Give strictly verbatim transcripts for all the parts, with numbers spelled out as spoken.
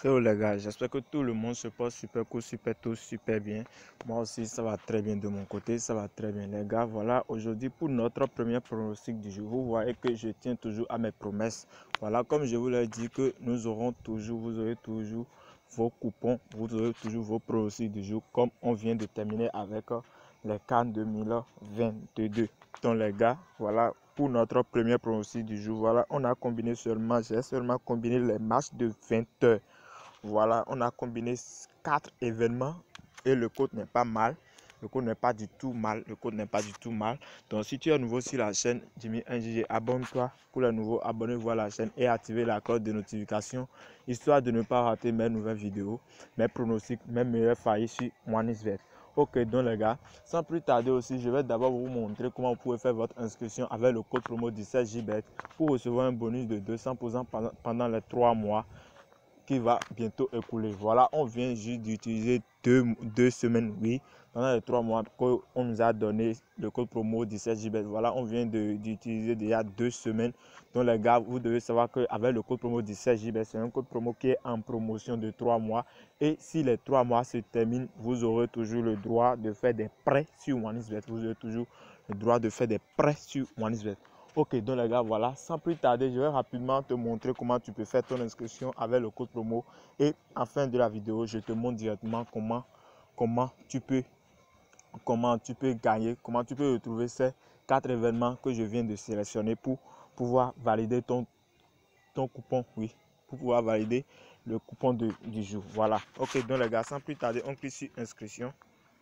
Hello les gars, j'espère que tout le monde se passe super cool, super tout, super bien. Moi aussi, ça va très bien de mon côté, ça va très bien les gars. Voilà, aujourd'hui pour notre premier pronostic du jour, vous voyez que je tiens toujours à mes promesses. Voilà, comme je vous l'ai dit que nous aurons toujours, vous aurez toujours vos coupons, vous aurez toujours vos pronostics du jour, comme on vient de terminer avec les CAN deux mille vingt-deux. Donc les gars, voilà pour notre premier pronostic du jour. Voilà, on a combiné seulement, j'ai seulement combiné les matchs de vingt heures. Voilà, on a combiné quatre événements et le code n'est pas mal. Le code n'est pas du tout mal. Le code n'est pas du tout mal. Donc, si tu es nouveau sur la chaîne Jimmy un J G, abonne-toi. Pour les nouveaux, abonnez-vous à la chaîne et activez la cloche de notification histoire de ne pas rater mes nouvelles vidéos, mes pronostics, mes meilleurs faillis sur OneXBet. Ok, donc les gars, sans plus tarder aussi, je vais d'abord vous montrer comment vous pouvez faire votre inscription avec le code promo dix-sept J bet pour recevoir un bonus de deux cents pour cent pendant, pendant les trois mois. Qui va bientôt écouler. Voilà, on vient juste d'utiliser deux, deux semaines, oui, pendant les trois mois qu'on nous a donné le code promo dix-sept J bet. Voilà, on vient d'utiliser déjà deux semaines. Donc les gars, vous devez savoir qu'avec le code promo dix-sept J bet, c'est un code promo qui est en promotion de trois mois. Et si les trois mois se terminent, vous aurez toujours le droit de faire des prêts sur OneXBet. Vous aurez toujours le droit de faire des prêts sur OneXBet. Ok, donc les gars, voilà, sans plus tarder, je vais rapidement te montrer comment tu peux faire ton inscription avec le code promo. Et à la fin de la vidéo, je te montre directement comment, comment, tu, peux, comment tu peux gagner, comment tu peux retrouver ces quatre événements que je viens de sélectionner pour pouvoir valider ton, ton coupon, oui, pour pouvoir valider le coupon de, du jour. Voilà, ok, donc les gars, sans plus tarder, on clique sur inscription.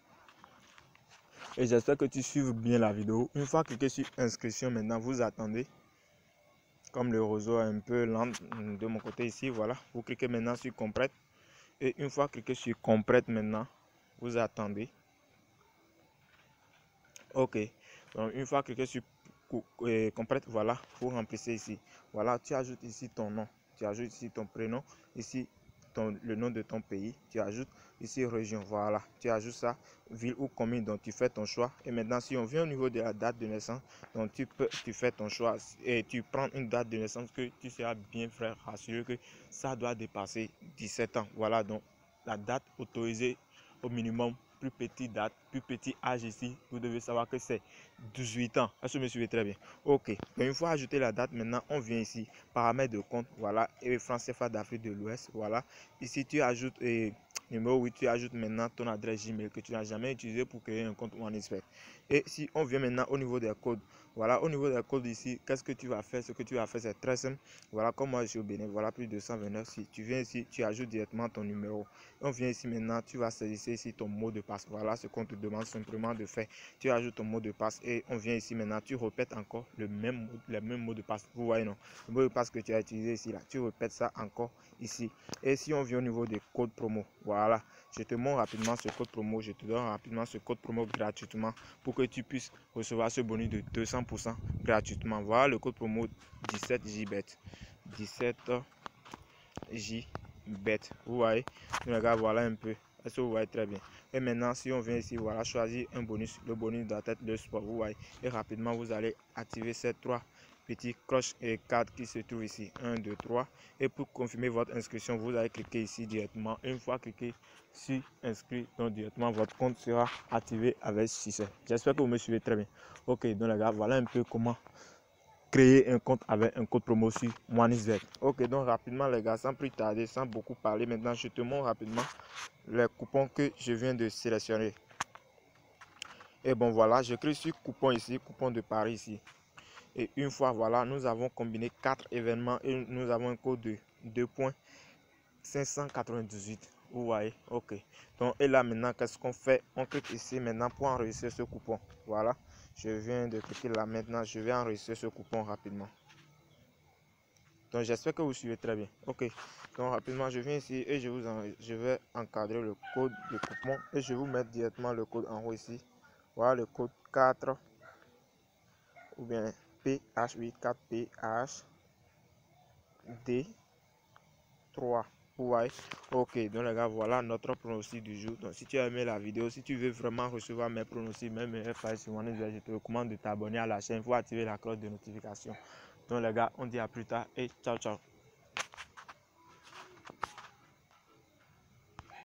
Et j'espère que tu suives bien la vidéo. Une fois cliqué sur inscription, maintenant vous attendez. Comme le réseau est un peu lent de mon côté ici, voilà. Vous cliquez maintenant sur complète. Et une fois cliqué sur complète maintenant, vous attendez. Ok. Donc une fois cliqué sur complète, voilà, vous remplissez ici. Voilà, tu ajoutes ici ton nom. Tu ajoutes ici ton prénom. Ici Ton, le nom de ton pays, tu ajoutes ici région, voilà, tu ajoutes ça, ville ou commune, donc tu fais ton choix. Et maintenant si on vient au niveau de la date de naissance, donc tu peux, tu fais ton choix et tu prends une date de naissance que tu seras bien frère, rassuré que ça doit dépasser dix-sept ans. Voilà, donc la date autorisée au minimum, plus petite date, plus petit âge ici, vous devez savoir que c'est dix-huit ans. Est-ce que vous me suivez très bien? Ok, donc une fois ajouté la date, maintenant on vient ici, paramètres de compte, voilà, et franc C F A d'Afrique de l'Ouest, voilà. Ici tu ajoutes et numéro huit, tu ajoutes maintenant ton adresse Gmail que tu n'as jamais utilisé pour créer un compte OneXBet. Et si on vient maintenant au niveau des codes, voilà, au niveau des codes ici, qu'est-ce que tu vas faire? Ce que tu vas faire, c'est très simple. Voilà, comme moi je suis au Bénin, voilà, plus de deux cent vingt-neuf. Si tu viens ici, tu ajoutes directement ton numéro. On vient ici maintenant, tu vas saisir ici ton mot de passe. Voilà ce qu'on te demande simplement de faire. Tu ajoutes ton mot de passe et on vient ici maintenant, tu répètes encore le même, le même mot de passe. Vous voyez, non? Le mot de passe que tu as utilisé ici, là, tu répètes ça encore ici. Et si on vient au niveau des codes promo, voilà, je te montre rapidement ce code promo, je te donne rapidement ce code promo gratuitement pour que tu puisses recevoir ce bonus de deux cents pour cent gratuitement. Voilà le code promo dix-sept J bet. dix-sept J bet. Vous voyez, regarde, voilà un peu. Est-ce que vous voyez très bien? Et maintenant, si on vient ici, voilà, choisir un bonus. Le bonus doit être le sport. Vous voyez, et rapidement, vous allez activer ces trois petits cloches et cartes qui se trouvent ici. un, deux, trois. Et pour confirmer votre inscription, vous allez cliquer ici directement. Une fois cliqué sur inscrit, donc directement, votre compte sera activé avec succès. J'espère que vous me suivez très bien. Ok, donc les gars, voilà un peu comment créer un compte avec un code promo sur OneXBet. Ok, donc rapidement les gars, sans plus tarder, sans beaucoup parler, maintenant je te montre rapidement les coupons que je viens de sélectionner. Et bon voilà, je crée sur coupon ici, coupon de Paris ici. Et une fois voilà, nous avons combiné quatre événements et nous avons un code de deux point cinq cent quatre-vingt-dix-huit. Vous voyez, ok. Donc et là maintenant, qu'est-ce qu'on fait? On clique ici maintenant pour enregistrer ce coupon. Voilà, je viens de cliquer là maintenant, je vais enregistrer ce coupon rapidement. Donc j'espère que vous suivez très bien. Ok, donc rapidement je viens ici et je vous en, je vais encadrer le code de coupon et je vais vous mettre directement le code en haut ici. Voilà le code quatre ou bien P H huit quatre P H D trois. Vous voyez, ok, donc les gars, voilà notre pronostic du jour. Donc si tu as aimé la vidéo, si tu veux vraiment recevoir mes pronostics, même mes failles sur mon je te recommande de t'abonner à la chaîne. Il faut activer la cloche de notification. Donc les gars, on dit à plus tard et ciao ciao.